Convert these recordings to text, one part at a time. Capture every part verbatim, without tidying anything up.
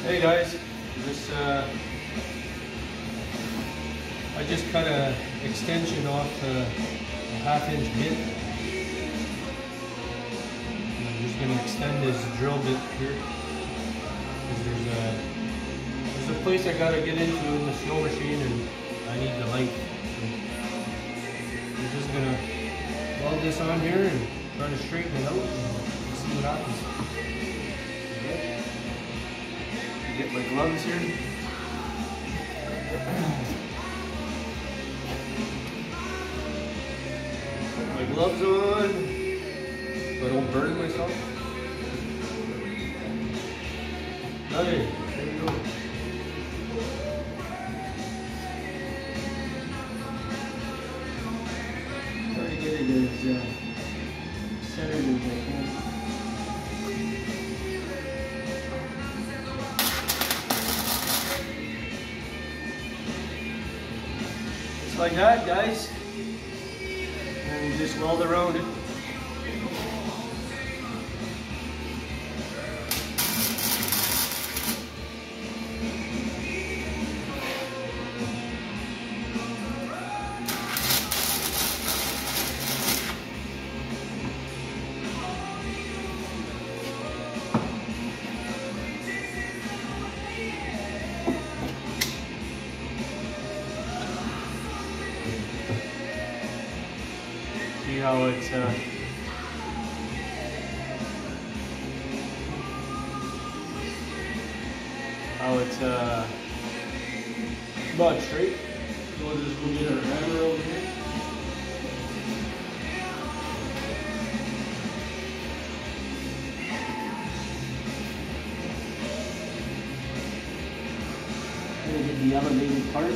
Hey guys, this uh, I just cut a extension off uh, a half inch bit. I'm just going to extend this drill bit here. There's a, there's a place I got to get into in the snow machine and I need the length. So I'm just going to weld this on here and try to straighten it out and see what happens. Okay. Get my gloves here. Put my gloves on so I don't burn myself. Okay, there we go. Try to get it as uh, centered as I can. Just like that, guys. And you just weld around it. See how it's uh, how it's uh, about straight. So we'll just go get our hammer over here. Gonna get the elevated part.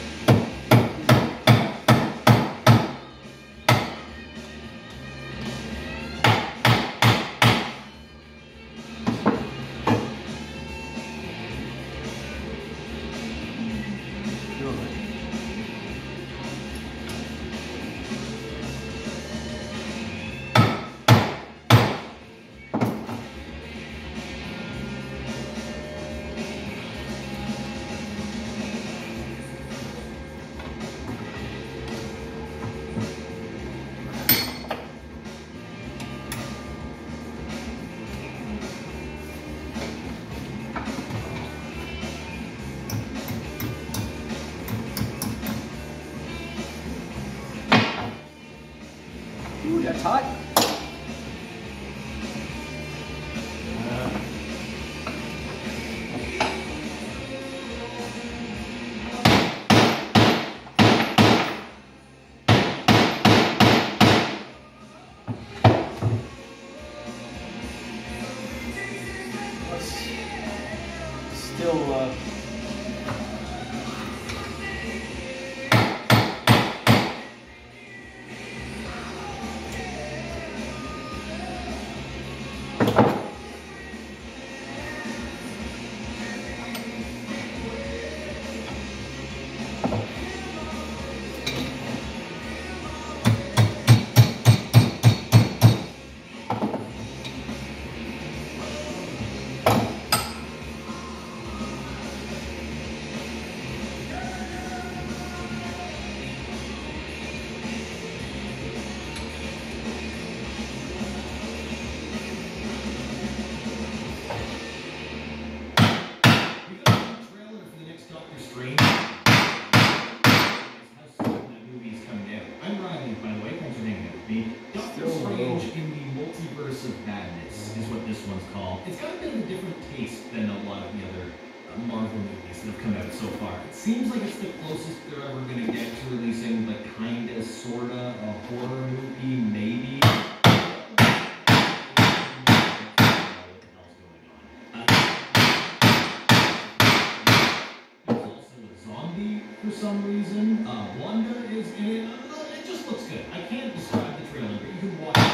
Ooh, that's hot. Uh, still uh, this one's called. It's got a bit of a different taste than a lot of the other uh, Marvel movies that have come out so far. It seems like it's the closest they're ever going to get to releasing, like, kinda, sorta, a horror movie, maybe. There's also a zombie for some reason. Uh, Wanda is in it. Uh, it just looks good. I can't describe the trailer, but you can watch it.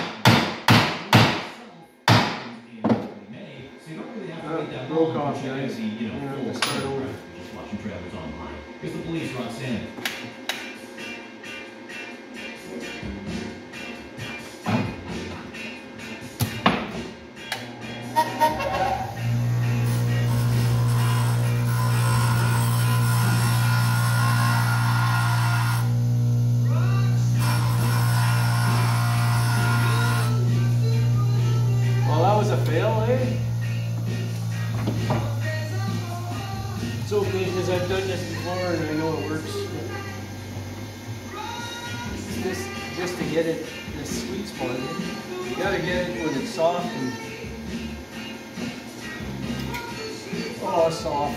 uh, broke off, guys. You know, full start over. Just watching trailers online. Here's the police, Roxanne. a fail, eh? It's okay because I've done this before and I know it works. It's just, just to get it this sweet spot. Eh? You gotta get it when it's soft and oh, soft.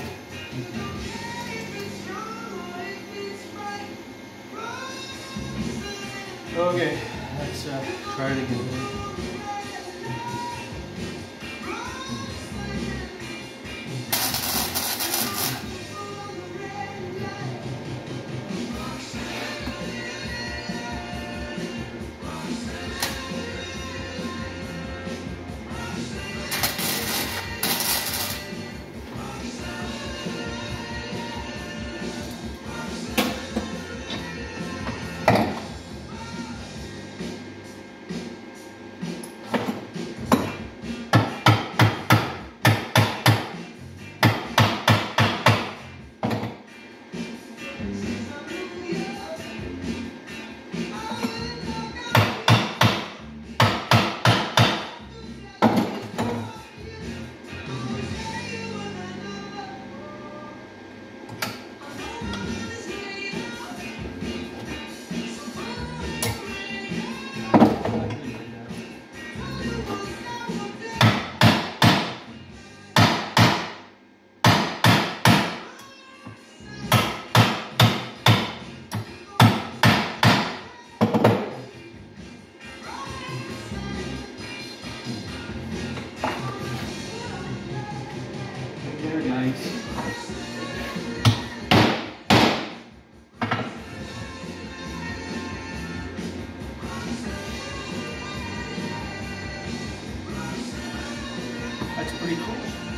Okay, let's uh, try it again. Very nice. That's pretty cool.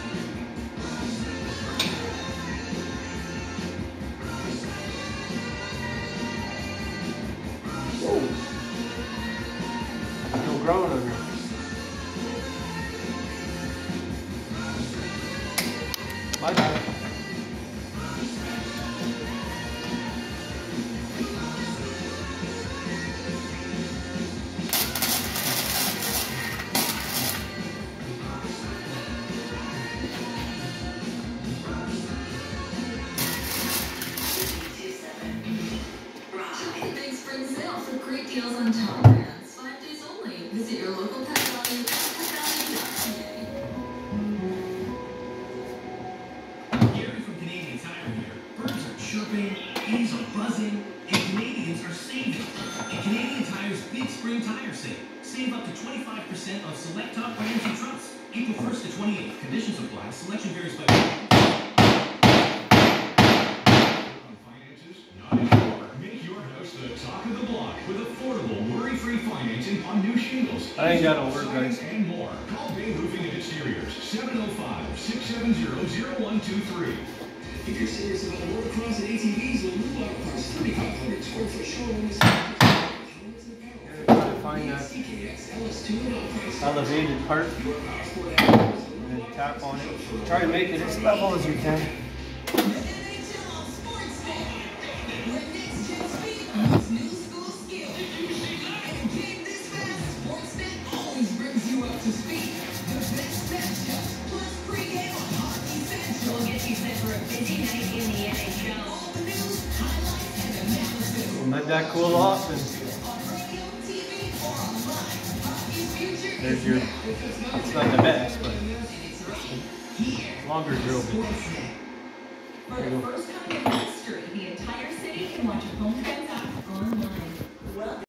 Whoa. No ground on there. My bad. Thanks for sale for great deals on top brands. Five days only. Visit your local Pet Value at pet value dot c a. Gary from Canadian Tire here. Birds are chirping, bees are buzzing, and Canadians are saving. In Canadian Tire's Big Spring Tire Sale, save up to twenty-five percent of select top brands you trust. April first to twenty-eighth. Conditions apply. Selection varies by brand. Talk of the block with affordable, worry-free financing on new shingles. I ain't gotta work, guys. And more. Call Bay Roofing and Exteriors seven oh five, six seven zero, zero one two three. If you're serious about motocross and A T Vs, the Blue Auto Parts thirty-five hundred square foot showroom is Gotta try to find that elevated part and tap on it. Try to make it as level as you can. Let that cool off and there's your, it's not the best, but longer drill bit. For the first time in history, the entire city can watch a home transact online. Well